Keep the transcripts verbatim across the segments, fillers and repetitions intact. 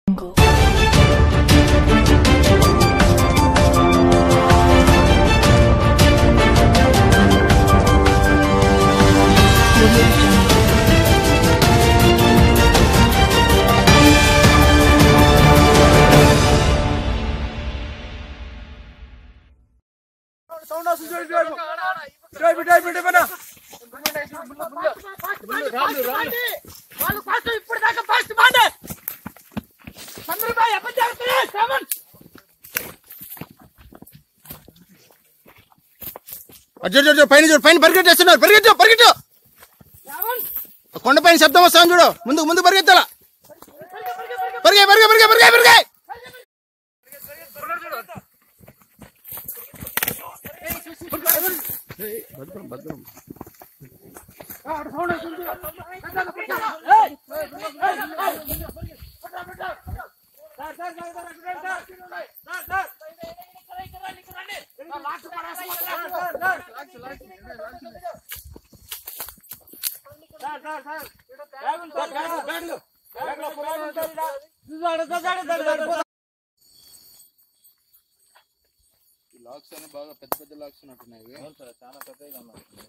అర్జున్ పైన చూడు, పైన పరిగెట్టేస్తున్నారు. పరిగెత్తు పరిగెత్తు కొండ పైన శబ్దం వస్తాను చూడు. ముందు ముందు పరిగెత్తాల. పరిగే పరిగే పరిగే పరిగే పరిగే భద్రం భద్రం లాక్స్ అని బాగా పెద్ద పెద్ద లాక్స్ ఉన్నట్టున్నాయి. చాలా పెద్దగా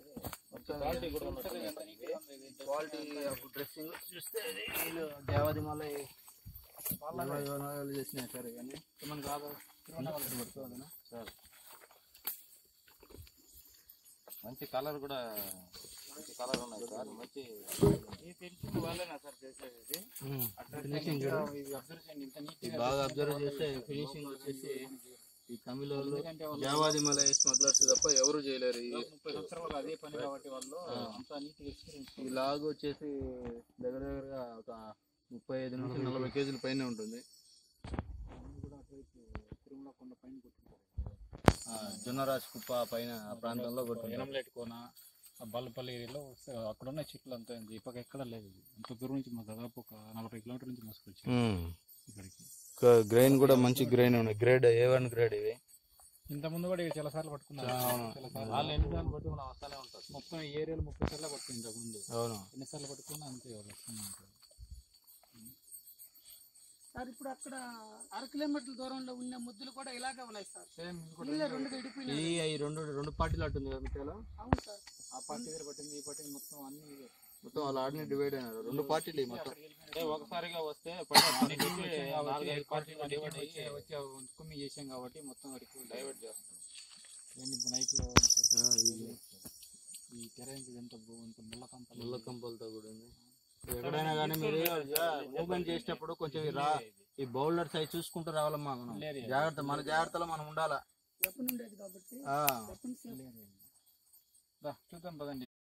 క్వాలిటీ ఆఫ్ డ్రెస్సింగ్ చూస్తే దేవాది మళ్ళీ చేసినాయి సార్. కానీ మనకు కాదు పడుతుంది సార్. మంచి కలర్ కూడా మంచి కలర్ ఉన్నాయి సార్. మంచి ఫినిషింగ్ వాళ్ళేనా సార్ చేసేది? బాగా అబ్జర్వ్ చేస్తే ఫినిషింగ్ వచ్చేసి ఈ తమిళ దేవాది మలై స్మగ్లర్స్ తప్ప ఎవరు చేయలేరు. ముప్పై సంవత్సరాలు అదే పని కాబట్టి వాళ్ళు అంతా నీట్ ఎక్స్పీరియన్స్. ఈ లాగ్ వచ్చేసి దగ్గర దగ్గరగా ఒక ముప్పై ఐదు నుంచి నలభై కేజీల పైన ఉంటుంది. తిరుమల కొండ పైన కొట్టుకుంటారు. జొన్నరాజ్ కుప్ప పైన ప్రాంతంలో కొట్టుకుంటారు. కోన బాలపల్లి ఏరియాలో అక్కడ ఉన్న చెట్లు అంతా ఇప్పక ఎక్కడ లేదు. అంత దూరం నుంచి మా దాదాపు ఒక నలభై కిలోమీటర్ నుంచి మోసుకొచ్చి ఇక్కడికి. గ్రెయిన్ కూడా మంచి గ్రెయిన్ ఉన్నాయి. గ్రేడ్ ఏ వన్ గ్రేడ్ ఇవి. ఇంత ముందు కూడా చాలా సార్లు పట్టుకున్నారు. వాళ్ళు ఎన్ని సార్లు పట్టి మనం వస్తానే ఉంటారు. మొత్తం ఈ ఏరియాలో ముప్పై సార్లు పట్టుకుంది ఇంతకు ముందు. అవును, ఎన్నిసార్లు పట్టుకున్నా అంతే వస్తూనే ఉంటారు సార్. ఇప్పుడు అక్కడ అర కిలోమీటర్ల దూరంలో ఉన్న ముద్దులు కూడా ఇలాగే ఉన్నాయి సార్. ఈ రెండు రెండు పార్టీలు అట్టుంది కదా మిట్టాలో. అవును సార్. ఆ పార్టీ దగ్గర పట్టింది, ఈ పార్టీ మొత్తం అన్ని మొత్తం వాళ్ళు ఆడిని డివైడ్ అయినారు. రెండు పార్టీలు మొత్తం ఒకసారిగా వస్తే నాలుగైదు పార్టీలు డివైడ్ అయ్యి వచ్చి కుమ్మి చేసాం కాబట్టి మొత్తం వరకు డైవర్ట్ చేస్తాం. నైట్ లో ఈ టెరైన్ ఎంత ముళ్ళ కంప ముళ్ళ కంపలతో కూడా ఉంది. ఎక్కడైనా కానీ మీరు మూవ్మెంట్ చేసేటప్పుడు కొంచెం ఈ బౌలర్ సైజ్ చూసుకుంటూ రావాలమ్మా. మనం జాగ్రత్త, మన జాగ్రత్తలో మనం ఉండాలా. చూద్దాం పదండి.